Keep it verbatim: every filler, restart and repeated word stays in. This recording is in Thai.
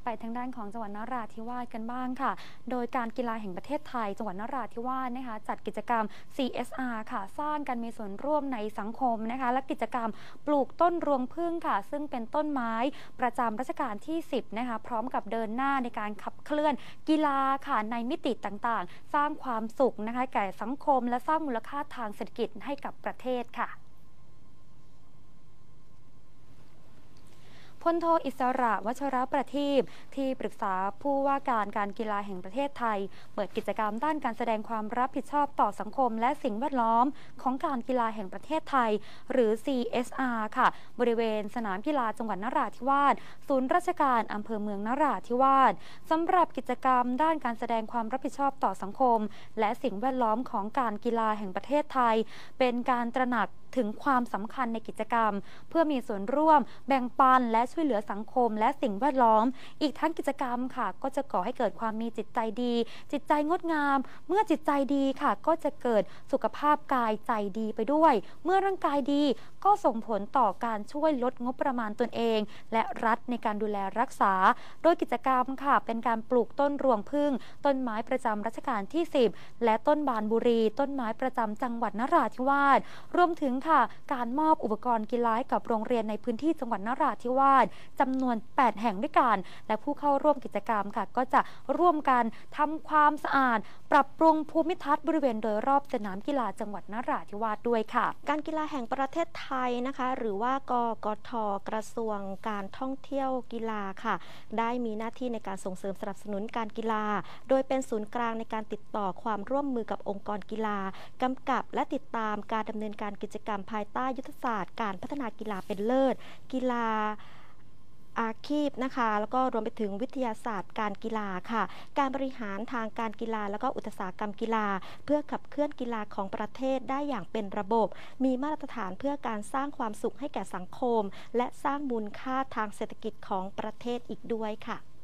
ไปทางด้านของจังหวัดนราธิวาสกันบ้างค่ะโดยการกีฬาแห่งประเทศไทยจังหวัดนราธิวาสนะคะจัดกิจกรรม ซี เอส อาร์ ค่ะสร้างการมีส่วนร่วมในสังคมนะคะและกิจกรรมปลูกต้นรวงผึ้งค่ะซึ่งเป็นต้นไม้ประจำรัชกาลที่สิบนะคะพร้อมกับเดินหน้าในการขับเคลื่อนกีฬาค่ะในมิติต่างๆสร้างความสุขนะคะแก่สังคมและสร้างมูลค่าทางเศรษฐกิจให้กับประเทศค่ะพลโทอิสระวัชรประทีปที่ปรึกษาผู้ว่าการการกีฬาแห่งประเทศไทยเปิดกิจกรรมด้านการแสดงความรับผิดชอบต่อสังคมและสิ่งแวดล้อมของการกีฬาแห่งประเทศไทยหรือ ซี เอส อาร์ ค่ะบริเวณสนามกีฬาจังหวัดนราธิวาสศูนย์ราชการอำเภอเมืองนราธิวาสสำหรับกิจกรรมด้านการแสดงความรับผิดชอบต่อสังคมและสิ่งแวดล้อมของการกีฬาแห่งประเทศไทยเป็นการตระหนักถึงความสำคัญในกิจกรรมเพื่อมีส่วนร่วมแบ่งปันและช่วยเหลือสังคมและสิ่งแวดล้อมอีกทั้งกิจกรรมค่ะก็จะก่อให้เกิดความมีจิตใจดีจิตใจงดงามเมื่อจิตใจดีค่ะก็จะเกิดสุขภาพกายใจดีไปด้วยเมื่อร่างกายดีก็ส่งผลต่อการช่วยลดงบประมาณตนเองและรัฐในการดูแลรักษาโดยกิจกรรมค่ะเป็นการปลูกต้นรวงผึ้งต้นไม้ประจำรัชกาลที่สิบและต้นบานบุรีต้นไม้ประจำจังหวัดนราธิวาสรวมถึงค่ะการมอบอุปกรณ์กีฬาให้กับโรงเรียนในพื้นที่จังหวัดนราธิวาสจำนวนแปดแห่งด้วยกันและผู้เข้าร่วมกิจกรรมค่ะก็จะร่วมกันทำความสะอาดปรับปรุงภูมิทัศน์บริเวณโดยรอบสนามกีฬาจังหวัดนราธิวาสด้วยค่ะการกีฬาแห่งประเทศไทยนะคะหรือว่ากกทกระทรวงการท่องเที่ยวกีฬาค่ะได้มีหน้าที่ในการส่งเสริมสนับสนุนการกีฬาโดยเป็นศูนย์กลางในการติดต่อความร่วมมือกับองค์กรกีฬากำกับและติดตามการดำเนินการกิจกรรมภายใต้ยุทธศาสตร์การพัฒนากีฬาเป็นเลิศกีฬาอาชีพนะคะแล้วก็รวมไปถึงวิทยาศาสตร์การกีฬาค่ะการบริหารทางการกีฬาแล้วก็อุตสาหกรรมกีฬาเพื่อขับเคลื่อนกีฬาของประเทศได้อย่างเป็นระบบมีมาตรฐานเพื่อการสร้างความสุขให้แก่สังคมและสร้างมูลค่าทางเศรษฐกิจของประเทศอีกด้วยค่ะ